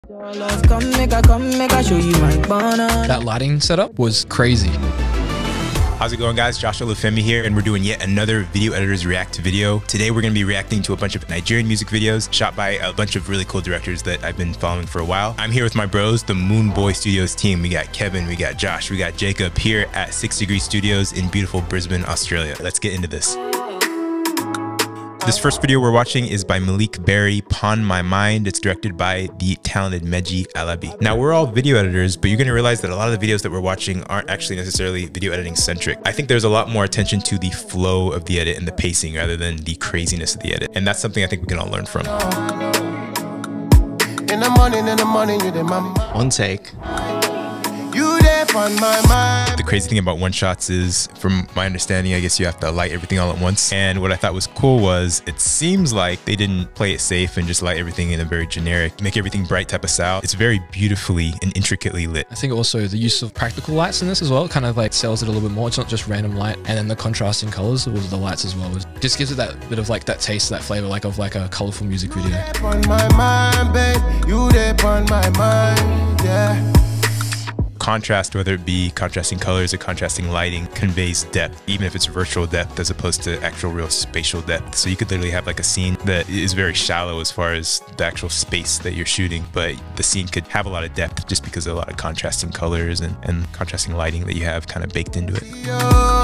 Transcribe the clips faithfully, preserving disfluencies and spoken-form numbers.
That lighting setup was crazy. How's it going, guys? Joshua Olufemi here, and we're doing yet another Video Editors React video. Today we're going to be reacting to a bunch of Nigerian music videos shot by a bunch of really cool directors that I've been following for a while. I'm here with my bros, the Moon Boy Studios team. We got Kevin, we got Josh, we got Jacob here at Six Degree Studios in beautiful Brisbane, Australia. Let's get into this. This first video we're watching is by Malik Berry, Pawn My Mind. It's directed by the talented Meji Alabi. Now, we're all video editors, but you're gonna realize that a lot of the videos that we're watching aren't actually necessarily video editing centric. I think there's a lot more attention to the flow of the edit and the pacing rather than the craziness of the edit. And that's something I think we can all learn from. In the morning, in the morning, you the mama. One take. You there on my mind. The crazy thing about one shots is, from my understanding, I guess you have to light everything all at once. And what I thought was cool was it seems like they didn't play it safe and just light everything in a very generic, make everything bright type of style. It's very beautifully and intricately lit. I think also the use of practical lights in this as well kind of like sells it a little bit more. It's not just random light, and then the contrasting colors with the lights as well. It just gives it that bit of like that taste, that flavor, like of like a colorful music video. On my mind, babe. You there on my mind, yeah. Contrast, whether it be contrasting colors or contrasting lighting, conveys depth, even if it's virtual depth as opposed to actual real spatial depth. So you could literally have like a scene that is very shallow as far as the actual space that you're shooting, but the scene could have a lot of depth just because of a lot of contrasting colors and, and contrasting lighting that you have kind of baked into it. Yo,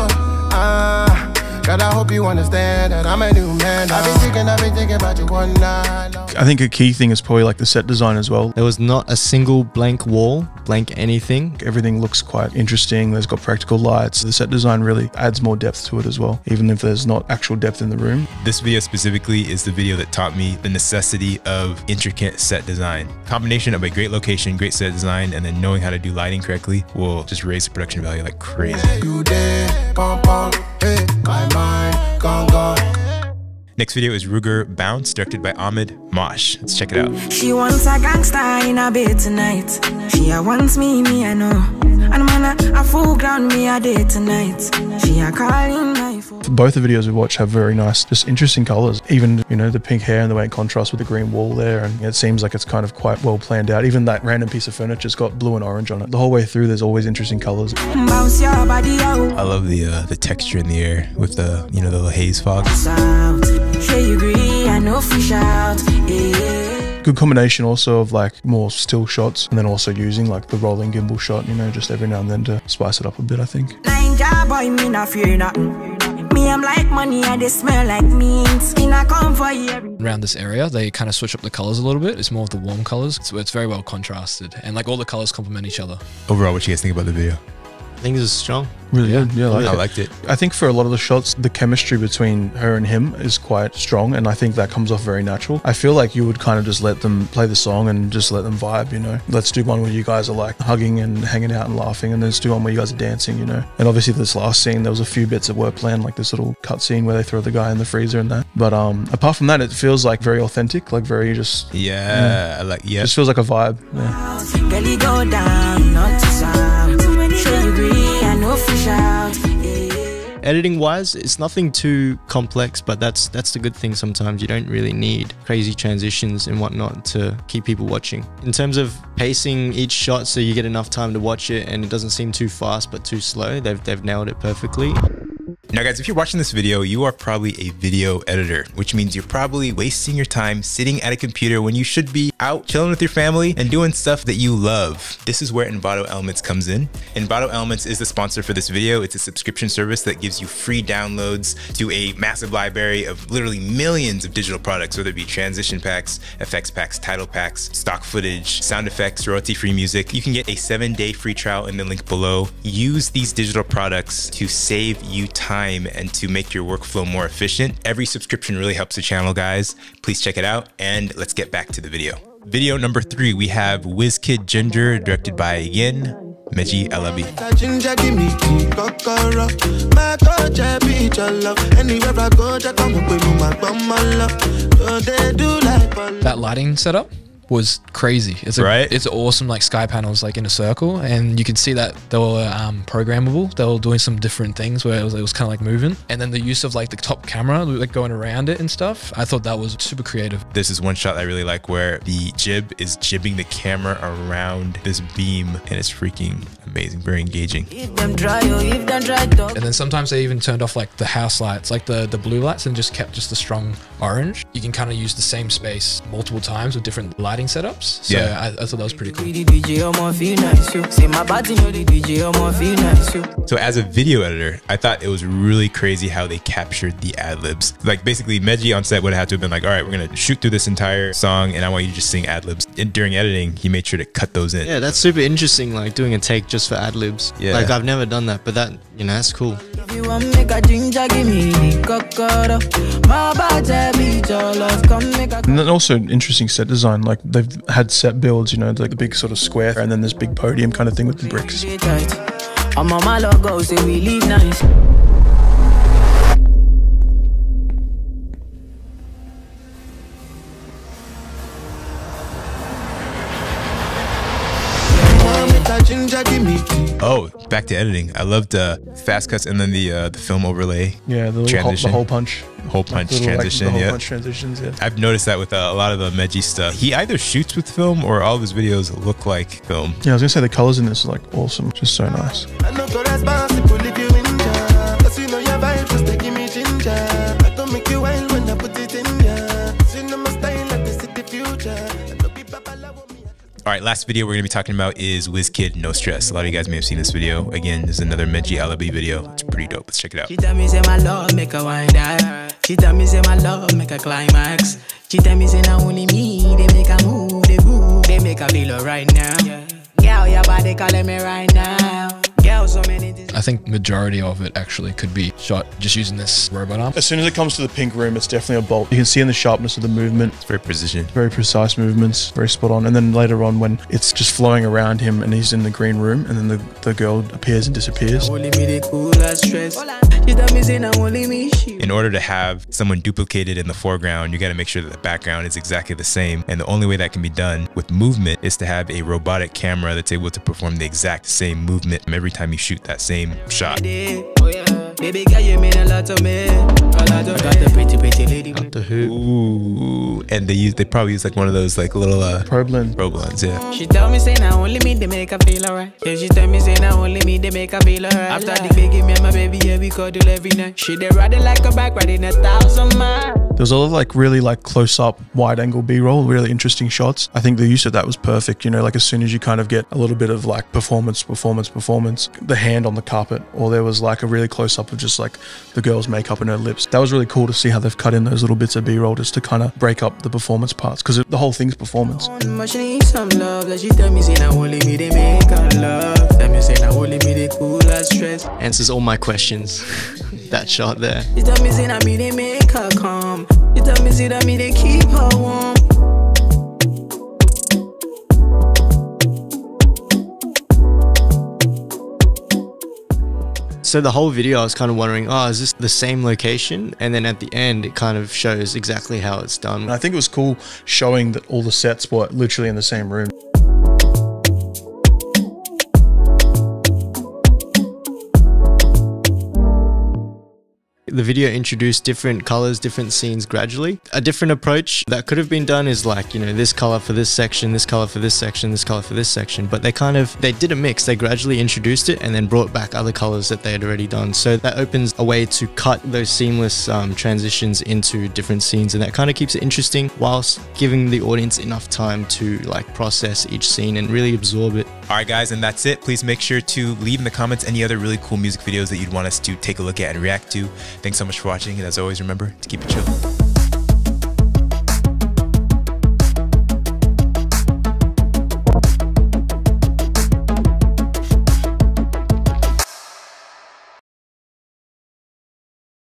uh, God, I hope you understand that I'm a new man. I've been thinking, I've been thinking about you one night. I think a key thing is probably like the set design as well. There was not a single blank wall, blank anything. Everything looks quite interesting. There's got practical lights. The set design really adds more depth to it as well, even if there's not actual depth in the room. This video specifically is the video that taught me the necessity of intricate set design. Combination of a great location, great set design, and then knowing how to do lighting correctly will just raise the production value like crazy. You there, bum, bum, hey, my mind, gone, gone. Next video is Ruger Bounce, directed by Ahmed Mosh. Let's check it out. She wants a gangster in a bed tonight. She a wants me, me I know. And man, a, a full ground me a day tonight. She a calling my phone. Both the videos we watch have very nice, just interesting colors. Even, you know, the pink hair and the way it contrasts with the green wall there. And it seems like it's kind of quite well planned out. Even that random piece of furniture's got blue and orange on it. The whole way through, there's always interesting colors. Bounce your body out. I love the uh, the texture in the air with the, you know, the little haze fog. Sure you agree, I know fish out. Yeah. Good combination also of like more still shots and then also using like the rolling gimbal shot, you know, just every now and then to spice it up a bit, I think. Ninja boy, me not fear nothing. Me, I'm like money, and they smell like means. Me not come for you. Around this area, they kind of switch up the colors a little bit. It's more of the warm colors. So it's very well contrasted, and like all the colors complement each other. Overall, what you guys think about the video? I think this is strong. Really good. Yeah, I, like I it. liked it. I think for a lot of the shots, the chemistry between her and him is quite strong, and I think that comes off very natural. I feel like you would kind of just let them play the song and just let them vibe, you know. Let's do one where you guys are like hugging and hanging out and laughing, and then let's do one where you guys are dancing, you know. And obviously this last scene, there was a few bits that were planned, like this little cut scene where they throw the guy in the freezer and that. But um, apart from that, it feels like very authentic, like very just... Yeah, yeah. I like, yeah. Just feels like a vibe, yeah. Girl, you go down, not to sound. Sure you agree, I know fish out. Editing wise, it's nothing too complex, but that's that's the good thing. Sometimes you don't really need crazy transitions and whatnot to keep people watching. In terms of pacing each shot so you get enough time to watch it and it doesn't seem too fast but too slow, they've, they've nailed it perfectly. Now guys, if you're watching this video, you are probably a video editor, which means you're probably wasting your time sitting at a computer when you should be out chilling with your family and doing stuff that you love. This is where Envato Elements comes in. Envato Elements is the sponsor for this video. It's a subscription service that gives you free downloads to a massive library of literally millions of digital products, whether it be transition packs, effects packs, title packs, stock footage, sound effects, royalty-free music. You can get a seven-day free trial in the link below. Use these digital products to save you time and to make your workflow more efficient. Every subscription really helps the channel, guys. Please check it out, and let's get back to the video. Video number three, we have WizKid Ginger, directed by, again, Meji Alabi. That lighting setup was crazy. It's a, right? It's awesome, like sky panels like in a circle, and you could see that they were um, programmable. They were doing some different things where it was, it was kind of like moving, and then the use of like the top camera, like going around it and stuff. I thought that was super creative. This is one shot I really like where the jib is jibbing the camera around this beam, and it's freaking amazing, very engaging. If them dry, oh, if them dry, dog. And then sometimes they even turned off like the house lights, like the the blue lights, and just kept just the strong orange. You can kind of use the same space multiple times with different lighting setups. So yeah. I, I thought that was pretty cool. So as a video editor, I thought it was really crazy how they captured the ad-libs. Like basically Meji on set would have had to have been like, all right, we're gonna shoot through this entire song and I want you to just sing ad-libs. And during editing, he made sure to cut those in. Yeah, that's super interesting, like doing a take just for ad-libs. Yeah. Like I've never done that, but that, you know, that's cool. If you want make a ginger, give me the cocoa. My body beat your love, come make a. And then also interesting set design, like they've had set builds, you know, like the big sort of square and then this big podium kind of thing with the bricks. I'm on my logo, say we live nice. Oh, back to editing. I loved uh, fast cuts and then the uh, the film overlay. Yeah, the, little hole, transition. the hole punch. Hole punch Little, transition, like, the hole yeah. punch transitions, yeah. I've noticed that with uh, a lot of the Meji stuff. He either shoots with film or all of his videos look like film. Yeah, I was gonna say the colors in this are like awesome, just so nice. All right, last video we're gonna be talking about is WizKid No Stress. A lot of you guys may have seen this video. Again, this is another Meji Alabi video. It's pretty dope. Let's check it out. She tell me say my love make a wind down. She tell me say my love make a climax. She tell me say now only me they make a move, they move, they make a feel right now. Girl, your body calling me right now. Girl, so many things. I think majority of it actually could be shot just using this robot arm. As soon as it comes to the pink room, it's definitely a bolt. You can see in the sharpness of the movement. It's very precision. Very precise movements, very spot on. And then later on when it's just flowing around him and he's in the green room and then the, the girl appears and disappears. Only me the coolest stress. She tell me say now only me she. In order to have someone duplicated in the foreground, you got to make sure that the background is exactly the same. And the only way that can be done with movement is to have a robotic camera that's able to perform the exact same movement every time you shoot that same shot. Oh yeah, baby girl, you mean a lot to me. A lot to me. I got the pretty, pretty lady. What the who? Ooh, and they use they probably use like one of those like little uh, Probe lens. probe lens, yeah. She tell me say now only me they make her feel alright. Yeah, she tell me say now only me they make her feel alright. After the baby, me and my baby, yeah, we cuddle every night. She they ride it like a bike, riding a thousand miles. There's a lot of like really like close up wide angle B-roll, really interesting shots. I think the use of that was perfect. You know, like as soon as you kind of get a little bit of like performance, performance, performance, the hand on the carpet, or there was like a really close up of just like the girl's makeup and her lips. That was really cool to see how they've cut in those little bits of B-roll just to kind of break up the performance parts because the whole thing's performance. She need some love, that she tell me say now only me they make her love. Tell me say now only me they cool as stress. Answers all my questions. That shot there. She tell me say now me they make her calm. She tell me say that me they keep her warm. So the whole video I was kind of wondering, oh, is this the same location? And then at the end it kind of shows exactly how it's done. And I think it was cool showing that all the sets were literally in the same room. The video introduced different colors, different scenes gradually. A different approach that could have been done is like, you know, this color for this section, this color for this section, this color for this section. But they kind of, they did a mix. They gradually introduced it and then brought back other colors that they had already done. So that opens a way to cut those seamless um, transitions into different scenes. And that kind of keeps it interesting whilst giving the audience enough time to like process each scene and really absorb it. All right, guys, and that's it. Please make sure to leave in the comments any other really cool music videos that you'd want us to take a look at and react to. Thanks so much for watching, and as always, remember to keep it chill.